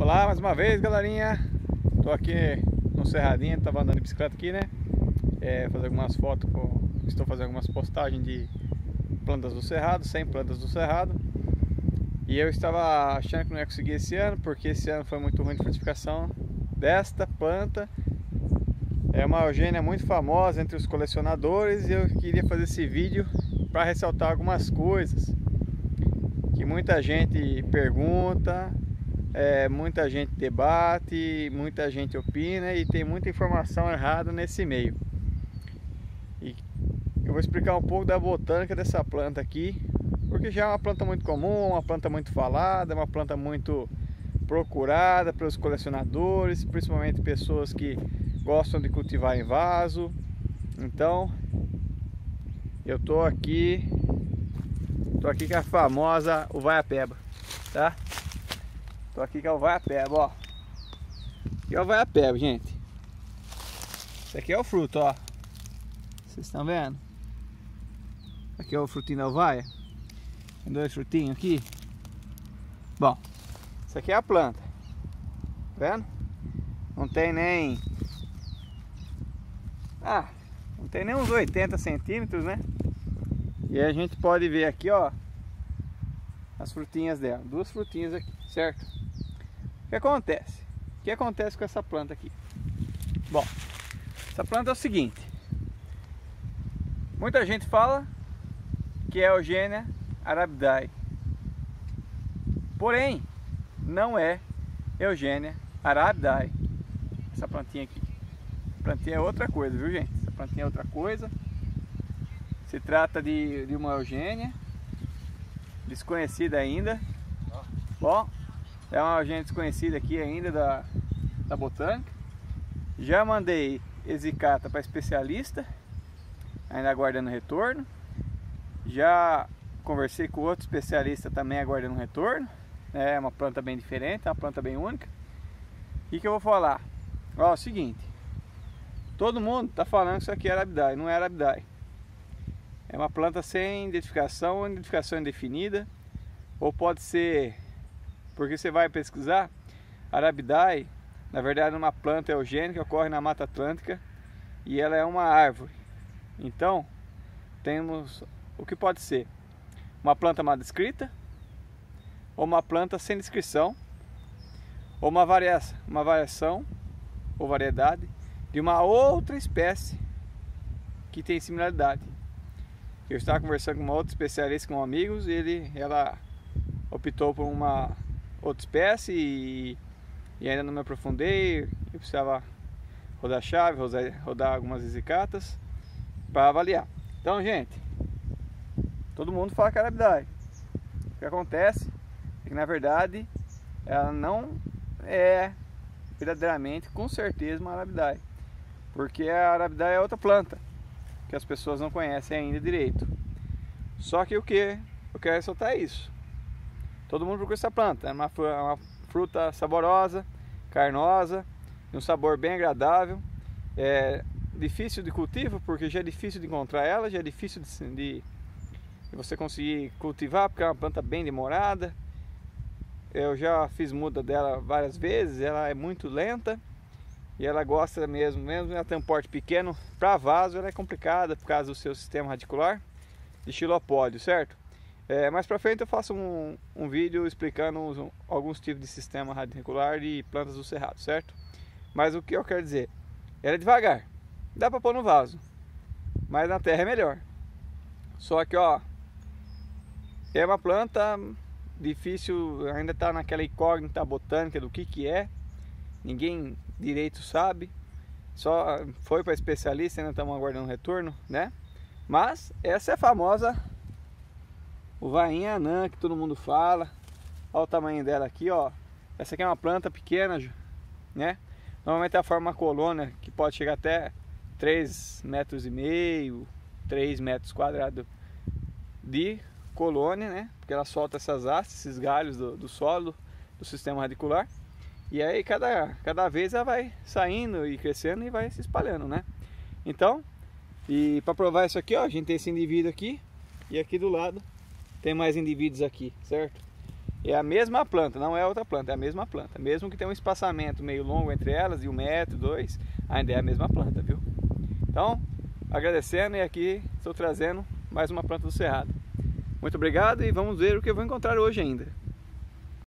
Olá mais uma vez, galerinha. Tô aqui no Cerradinho, tava andando de bicicleta aqui, né? Fazer algumas fotos, estou fazendo algumas postagens de plantas do Cerrado, 100 plantas do Cerrado. E eu estava achando que não ia conseguir esse ano, porque esse ano foi muito ruim de frutificação desta planta. É uma eugênia muito famosa entre os colecionadores e eu queria fazer esse vídeo para ressaltar algumas coisas que muita gente pergunta, muita gente debate, muita gente opina e tem muita informação errada nesse meio. E eu vou explicar um pouco da botânica dessa planta aqui, porque já é uma planta muito comum, uma planta muito falada, uma planta muito procurada pelos colecionadores, principalmente pessoas que gostam de cultivar em vaso. Então eu tô aqui com a famosa Uvaiapeba, tá? Tô aqui com a Uvaiapeba, ó. Aqui é a Uvaiapeba, gente. Esse aqui é o fruto, ó. Vocês estão vendo? Aqui é o frutinho da uvaia. Tem dois frutinhos aqui. Bom, isso aqui é a planta. Tá vendo? Não tem nem... não tem nem uns 80 centímetros, né? E aí a gente pode ver aqui, ó, as frutinhas dela. Duas frutinhas aqui, certo? O que acontece? O que acontece com essa planta aqui? Bom, essa planta é o seguinte. Muita gente fala que é Eugênia arabidae. Porém, não é Eugênia arabidae. Essa plantinha aqui. Essa plantinha é outra coisa, viu, gente? Essa plantinha é outra coisa. Se trata de uma eugênia desconhecida ainda. Bom, é uma eugênia desconhecida aqui ainda da botânica. Já mandei exicata para especialista, ainda aguardando retorno. Já conversei com outro especialista também aguardando retorno. É uma planta bem diferente, é uma planta bem única. E que eu vou falar? Ó, é o seguinte. Todo mundo está falando que isso aqui é arabidae, não é arabidae. É uma planta sem identificação ou identificação indefinida. Ou pode ser, porque você vai pesquisar, arabidae, na verdade é uma planta eugênica que ocorre na Mata Atlântica e ela é uma árvore. Então, temos o que pode ser uma planta mal descrita, ou uma planta sem descrição, ou uma variação ou variedade de uma outra espécie que tem similaridade. Eu estava conversando com uma outra especialista, com amigos, e ela optou por uma outra espécie e ainda não me aprofundei. Eu precisava rodar a chave, rodar algumas execatas para avaliar. Então, gente, todo mundo fala que é arabidae. O que acontece é que, na verdade, ela não é verdadeiramente, com certeza, uma arabidae, porque a arabidae é outra planta que as pessoas não conhecem ainda direito. Só que o que eu quero ressaltar é isso. Todo mundo procura essa planta. É uma fruta saborosa, carnosa, de um sabor bem agradável. É difícil de cultivo, porque já é difícil de encontrar ela, já é difícil de você conseguir cultivar, porque é uma planta bem demorada. Eu já fiz muda dela várias vezes, ela é muito lenta. E ela gosta mesmo ela tem um porte pequeno, para vaso ela é complicada por causa do seu sistema radicular de xilopódio, certo? Mais pra frente eu faço um vídeo explicando alguns tipos de sistema radicular de plantas do cerrado, certo? Mas o que eu quero dizer, ela é devagar, dá para pôr no vaso, mas na terra é melhor. Só que, ó, é uma planta difícil, ainda tá naquela incógnita botânica do que é. Ninguém direito sabe, só foi para especialista, ainda estamos aguardando retorno, né? Mas essa é a famosa uvainha anã que todo mundo fala. Olha o tamanho dela aqui, ó. Essa aqui é uma planta pequena, né? Normalmente ela forma uma colônia que pode chegar até 3,5 metros, 3 metros quadrados de colônia, né? Porque ela solta essas hastes, esses galhos do solo, do sistema radicular. E aí cada vez ela vai saindo e crescendo e vai se espalhando, né? Então, e para provar isso aqui, ó, a gente tem esse indivíduo aqui e aqui do lado tem mais indivíduos aqui, certo? É a mesma planta, não é outra planta, é a mesma planta. Mesmo que tenha um espaçamento meio longo entre elas, de 1 metro, 2, ainda é a mesma planta, viu? Então, agradecendo, e aqui estou trazendo mais uma planta do Cerrado. Muito obrigado e vamos ver o que eu vou encontrar hoje ainda.